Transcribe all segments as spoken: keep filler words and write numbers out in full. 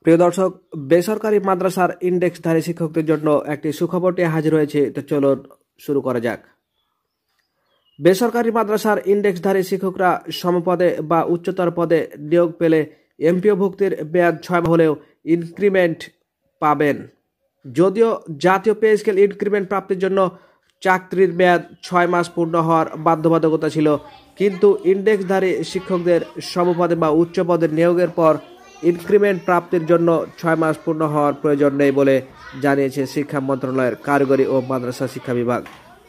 প্রিয় দর্শক, বেসরকারি মাদ্রাসার ইন্ডেক্সধারী শিক্ষকদের জন্য একটি সুখবর নিয়ে হাজির হয়েছে। তো চলুন শুরু করা যাক। বেসরকারি মাদ্রাসার ইন্ডেক্সধারী শিক্ষকরা সমপদে বা উচ্চতর পদে নিয়োগ পেলে এমপিও ভুক্তির মেয়াদ ছয় মাস হলেও ইনক্রিমেন্ট পাবেন। যদিও জাতীয় পে স্কেল ইনক্রিমেন্ট প্রাপ্তির জন্য চাকরির মেয়াদ ছয় মাস পূর্ণ হওয়ার বাধ্যবাধকতা ছিল, কিন্তু ইন্ডেক্সধারী শিক্ষকদের সমপদে বা উচ্চ পদে নিয়োগের পর ইনক্রিমেন্ট প্রাপ্তির জন্য ছয় মাস পূর্ণ হওয়ার প্রয়োজন নেই বলে জানিয়েছে শিক্ষা মন্ত্রণালয়ের কারিগরি ও মাদ্রাসা শিক্ষা বিভাগ।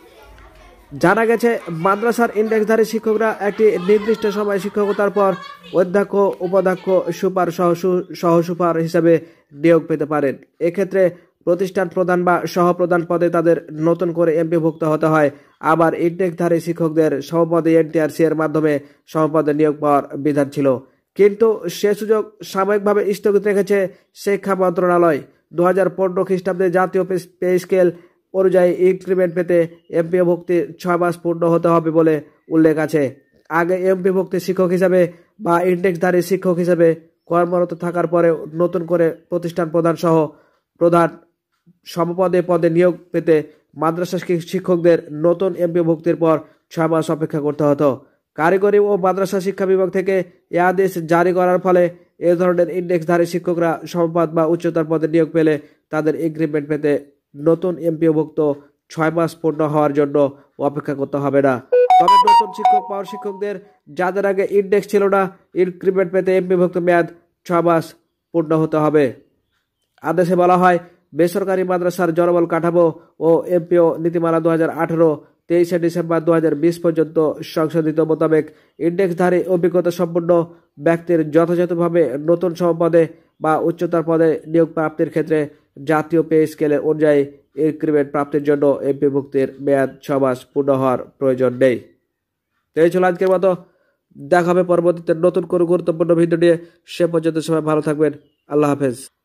জানা গেছে, মাদ্রাসার ইন্ডেক্সধারী শিক্ষকরা একটি নির্দিষ্ট সময় শিক্ষকতার পর অধ্যক্ষ, উপাধ্যক্ষ, সুপার সহ সহ সুপার হিসাবে নিয়োগ পেতে পারেন। এক্ষেত্রে প্রতিষ্ঠান প্রধান বা সহপ্রধান পদে তাদের নতুন করে এমপিভুক্ত হতে হয়। আবার ইন্ডেক্সধারী শিক্ষকদের সমপদে এনটিআরসি এর মাধ্যমে সমপদে নিয়োগ পাওয়ার বিধান ছিল, কিন্তু সে সুযোগ সাময়িকভাবে স্থগিত রেখেছে শিক্ষা মন্ত্রণালয়। দু হাজার পনেরো খ্রিস্টাব্দে জাতীয় পে স্কেল অনুযায়ী ইনক্রিমেন্ট পেতে এমপিও ভুক্তি ছয় মাস পূর্ণ হতে হবে বলে উল্লেখ আছে। আগে এমপিও ভুক্তি শিক্ষক হিসাবে বা ইন্ডেক্সধারী শিক্ষক হিসাবে কর্মরত থাকার পরে নতুন করে প্রতিষ্ঠান প্রধান সহ প্রধান সমপদে পদে নিয়োগ পেতে মাদ্রাসা শিক্ষকদের নতুন এমপিও ভুক্তির পর ছয় মাস অপেক্ষা করতে হতো। কারিগরি ও মাদ্রাসা শিক্ষা বিভাগ থেকে এ আদেশ জারি করার ফলে এ ধরনের ইন্ডেক্সধারী শিক্ষকরা সমপদ বা উচ্চতর পদে নিয়োগ পেলে তাদের ইনক্রিমেন্ট পেতে নতুন এমপিওভুক্ত ছয় মাস পূর্ণ হওয়ার জন্য অপেক্ষা করতে হবে না। তবে নতুন শিক্ষক পাওয়ার শিক্ষকদের যাদের আগে ইন্ডেক্স ছিল না, ইনক্রিমেন্ট পেতে এমপিওভুক্ত মেয়াদ ছয় মাস পূর্ণ হতে হবে। আদেশে বলা হয়, বেসরকারি মাদ্রাসার জনবল কাঠামো ও এমপিও নীতিমালা দু হাজার আঠারো তেইশে ডিসেম্বর দু হাজার বিশ পর্যন্ত সংশোধিত মোতাবেক ইন্ডেক্সধারী অভিজ্ঞতা সম্পন্ন ব্যক্তির যথাযথভাবে নতুন সমপদে বা উচ্চতর পদে নিয়োগ প্রাপ্তির ক্ষেত্রে জাতীয় পে স্কেলের অনুযায়ী ইনক্রিমেন্ট প্রাপ্তির জন্য এমপিভুক্তির মেয়াদ ছ মাস পূর্ণ হওয়ার প্রয়োজন নেই। এই ছিল আজকের মতো। দেখা হবে পরবর্তীতে নতুন কোনো গুরুত্বপূর্ণ ভিডিও নিয়ে। সে পর্যন্ত সবাই ভালো থাকবেন। আল্লাহ হাফেজ।